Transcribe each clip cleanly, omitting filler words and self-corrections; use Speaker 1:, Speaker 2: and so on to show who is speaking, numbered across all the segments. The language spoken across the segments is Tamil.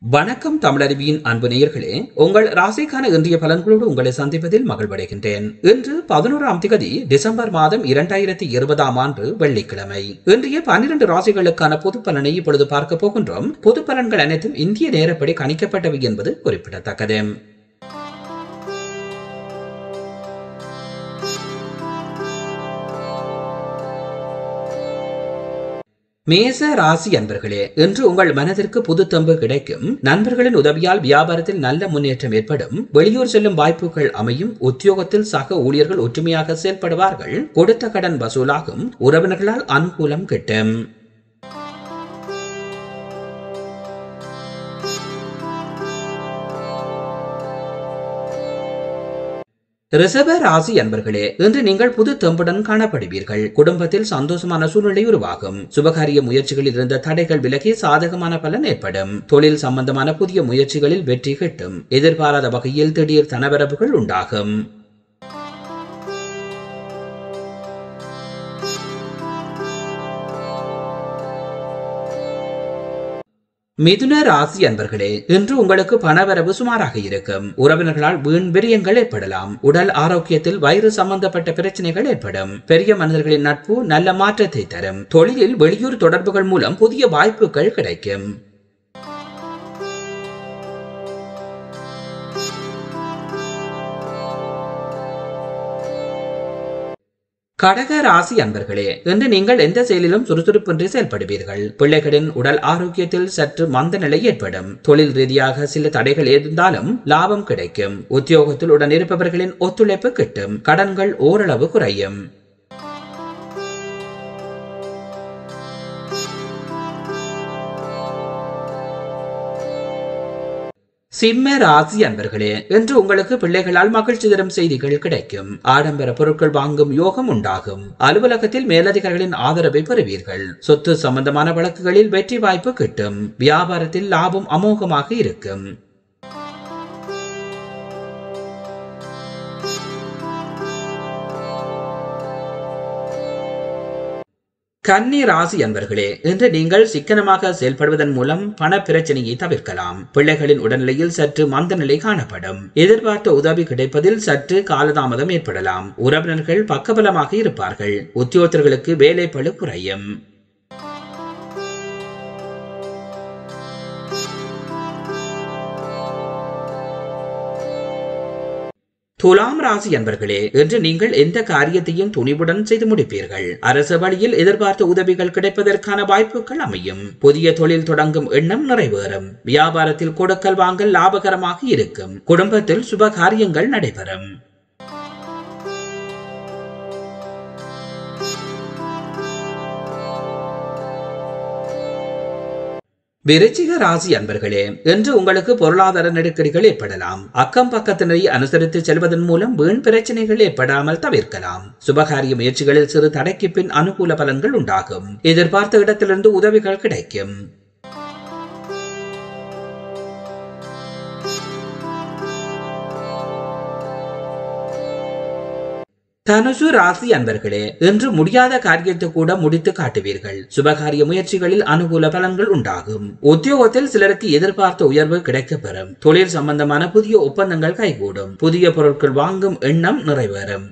Speaker 1: வணக்கம் தமிழருவியின் அன்பு நேயர்களே, உங்கள் ராசிக்கான இன்றைய பலன்களோடு உங்களை சந்திப்பதில் மகிழ்வடைகின்றேன். இன்று 11ஆம் திகதி டிசம்பர் மாதம் 2020 ஆண்டு வெள்ளிக்கிழமை. இன்றைய 12 ராசிகளுக்கான பொது பலனை இப்பொழுது பார்க்க போகின்றோம். பொது பலன்கள் அனைத்தும் இந்திய நேரப்படி கணிக்கப்பட்டவை என்பது குறிப்பிடத்தக்கது. மேச ராசி அன்பர்களே, இன்று உங்கள் மனதிற்கு புது தம்பு கிடைக்கும். நண்பர்களின் உதவியால் வியாபாரத்தில் நல்ல முன்னேற்றம் ஏற்படும். வெளியூர் செல்லும் வாய்ப்புகள் அமையும். உத்தியோகத்தில் சக ஊழியர்கள் ஒற்றுமையாக செயல்படுவார்கள். கொடுத்த கடன் வசூலாகும். உறவினர்களால் அனுகூலம் கிட்டும். ரிஷப ராசி அன்பர்களே, இன்று நீங்கள் புது தெம்புடன் காணப்படுவீர்கள். குடும்பத்தில் சந்தோஷமான சூழ்நிலை உருவாகும். சுபகாரிய முயற்சிகளில் இருந்த தடைகள் விலகி சாதகமான பலன் ஏற்படும். தொழில் சம்பந்தமான புதிய முயற்சிகளில் வெற்றி கிட்டும். எதிர்பாராத வகையில் திடீர் தனவரவுகள் உண்டாகும். மிதுன ராசி அன்பர்களே, இன்று உங்களுக்கு பணவரவு சுமாராக இருக்கும். உறவினர்களால் வீண் விரயங்கள் ஏற்படலாம். உடல் ஆரோக்கியத்தில் வயிறு சம்பந்தப்பட்ட பிரச்சனைகள் ஏற்படும். பெரிய மனிதர்களின் நட்பு நல்ல மாற்றத்தை தரும். தொழிலில் வெளியூர் தொடர்புகள் மூலம் புதிய வாய்ப்புகள் கிடைக்கும். கடக ராசி அன்பர்களே, இன்று நீங்கள் எந்த செயலிலும் சுறுசுறுப்பின்றி செயல்படுவீர்கள். பிள்ளைகளின் உடல் ஆரோக்கியத்தில் சற்று மந்த நிலை ஏற்படும். தொழில் ரீதியாக சில தடைகள் இருந்தாலும் லாபம் கிடைக்கும். உத்தியோகத்தில் உடன் இருப்பவர்களின் ஒத்துழைப்பு கிட்டும். கடன்கள் ஓரளவு குறையும். சிம்ம ராசி அன்பர்களே, இன்று உங்களுக்கு பிள்ளைகளால் மகிழ்ச்சி தரும் செய்திகள் கிடைக்கும். ஆடம்பர பொருட்கள் வாங்கும் யோகம் உண்டாகும். அலுவலகத்தில் மேலதிகாரிகளின் ஆதரவை பெறுவீர்கள். சொத்து சம்பந்தமான வழக்குகளில் வெற்றி வாய்ப்பு கிட்டும். வியாபாரத்தில் லாபம் அமோகமாக இருக்கும். கன்னி ராசி அன்பர்களே, இன்று நீங்கள் சிக்கனமாக செயல்படுவதன் மூலம் பண பிரச்சனையை தவிர்க்கலாம். பிள்ளைகளின் உடல்நிலையில் சற்று மந்த நிலை காணப்படும். எதிர்பார்த்த உதவி கிடைப்பதில் சற்று காலதாமதம் ஏற்படலாம். உறவினர்கள் பக்கபலமாக இருப்பார்கள். உத்தியோகத்தர்களுக்கு வேலை பளு குறையும். துலாம் ராசி அன்பர்களே, இன்று நீங்கள் எந்த காரியத்தையும் துணிவுடன் செய்து முடிப்பீர்கள். அரசு வழியில் எதிர்பார்த்த உதவிகள் கிடைப்பதற்கான வாய்ப்புகள் அமையும். புதிய தொழில் தொடங்கும் எண்ணம் நிறைவேறும். வியாபாரத்தில் கொடுக்கல் வாங்கல் லாபகரமாக இருக்கும். குடும்பத்தில் சுப காரியங்கள் நடைபெறும். விருச்சிக ராசி அன்பர்களே, இன்று உங்களுக்கு பொருளாதார நெருக்கடிகள் ஏற்படலாம். அக்கம் பக்கத்தினரை அனுசரித்து செல்வதன் மூலம் வீண் பிரச்சனைகள் ஏற்படாமல் தவிர்க்கலாம். சுபகாரிய முயற்சிகளில் சிறு தடைக்கு பின் அனுகூல பலன்கள் உண்டாகும். எதிர்பார்த்த இடத்திலிருந்து உதவிகள் கிடைக்கும். தனுசு ராசி அன்பர்களே, இன்று முடியாத காரியத்தை கூட முடித்து காட்டுவீர்கள். சுபகாரிய முயற்சிகளில் அனுகூல பலன்கள் உண்டாகும். உத்தியோகத்தில் சிலருக்கு எதிர்பார்த்த உயர்வு கிடைக்கப்பெறும். தொழில் சம்பந்தமான புதிய ஒப்பந்தங்கள் கைகூடும். புதிய பொருட்கள் வாங்கும் எண்ணம் நிறைவேறும்.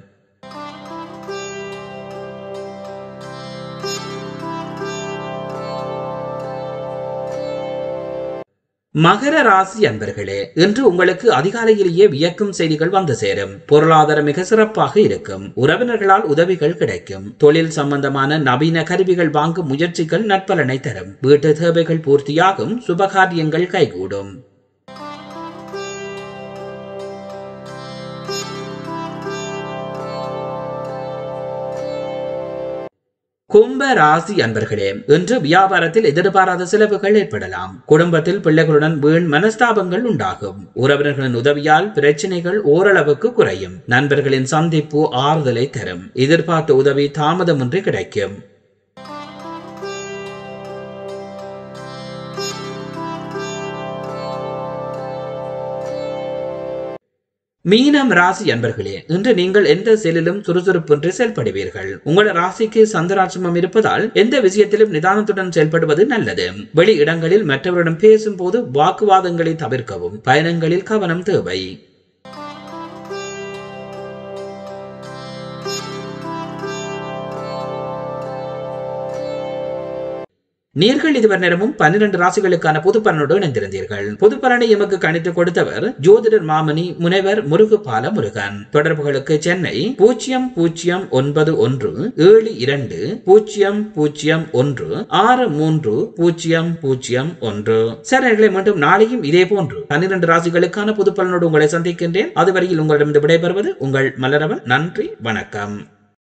Speaker 1: மகர ராசி அன்பர்களே, இன்று உங்களுக்கு அதிகாலையிலேயே வியக்கும் செய்திகள் வந்து சேரும். பொருளாதாரம் மிக சிறப்பாக இருக்கும். உறவினர்களால் உதவிகள் கிடைக்கும். தொழில் சம்பந்தமான நவீன கருவிகள் வாங்கும் முயற்சிகள் நற்பலனை தரும். வீட்டு தேவைகள் பூர்த்தியாகும். சுபகாரியங்கள் கைகூடும். கும்ப ராசி அன்பர்களே, இன்று வியாபாரத்தில் எதிர்பாராத செலவுகள் ஏற்படலாம். குடும்பத்தில் பிள்ளைகளுடன் வீண் மனஸ்தாபங்கள் உண்டாகும். உறவினர்களின் உதவியால் பிரச்சனைகள் ஓரளவுக்கு குறையும். நண்பர்களின் சந்திப்பு ஆறுதலை தரும். எதிர்பார்த்த உதவி தாமதமின்றி கிடைக்கும். மீனம் ராசி அன்பர்களே, இன்று நீங்கள் எந்த செயலிலும் சுறுசுறுப்பின்றி செயல்படுவீர்கள். உங்கள் ராசிக்கு சந்திராட்சமம் இருப்பதால் எந்த விஷயத்திலும் நிதானத்துடன் செயல்படுவது நல்லது. வெளி இடங்களில் மற்றவரிடம் பேசும் போது வாக்குவாதங்களை தவிர்க்கவும். பயணங்களில் கவனம் தேவை. நேர்கள் இதுவரை நேரமும் 12 ராசிகளுக்கான பொது பலனோடு இணைந்திருந்தீர்கள். பொது பலனை எமக்கு கணித்து கொடுத்தவர் ஜோதிடர் மாமணி முனைவர் முருகுபால முருகன். தொடர்புகளுக்கு சென்னை 00172016301. சேனல்களை மீண்டும் நாளையும் இதே போன்று 12 ராசிகளுக்கான பொது பலனோடு உங்களை சந்திக்கின்றேன். அதுவரையில் உங்களிடம் விடைபெறுவது உங்கள் மலரவன். நன்றி, வணக்கம்.